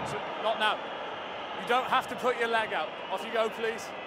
So, not now. You don't have to put your leg out. Off you go, please.